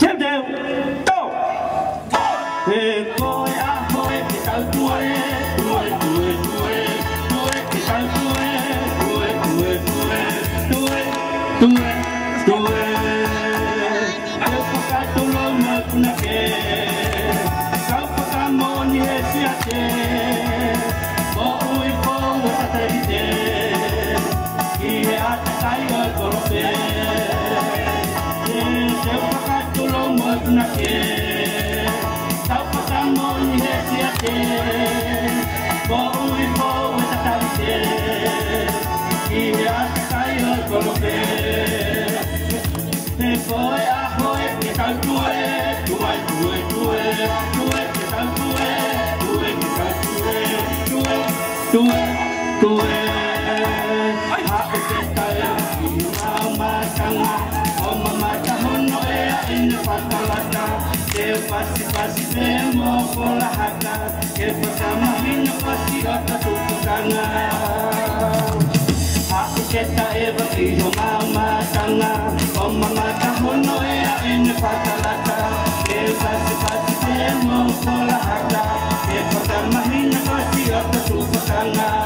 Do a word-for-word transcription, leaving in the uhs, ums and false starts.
Chém đều Go Ê coi á hoi Kì tao tuổi Tuổi tuổi tuổi Tuổi Kì tao tuổi Tuổi tuổi tuổi Tuổi Tuổi Tuổi Ayo pakai tolong makunake Kau pakai moni hesiate Oi po watarite Ie atakai oi korope Kau pakai tolong makunake Kau pakai moni hesiate Oi po watarite Ie atakai oi korope Te foi a foi que tal tue, tue, tue, tue, tue, que tal tue, tue, que tal tue, tue, tue, tue. Ai ha que tal e mama tanga, o mama tahono e a ina patalata, te pasi pasi demo pola haka, que pasama hina pasi ota tukana. Aku ceta eva iyo mama tanga O mama tahono e a ina patalata E pasi pasi demo pola haka E patama hina pasi ota tupakanga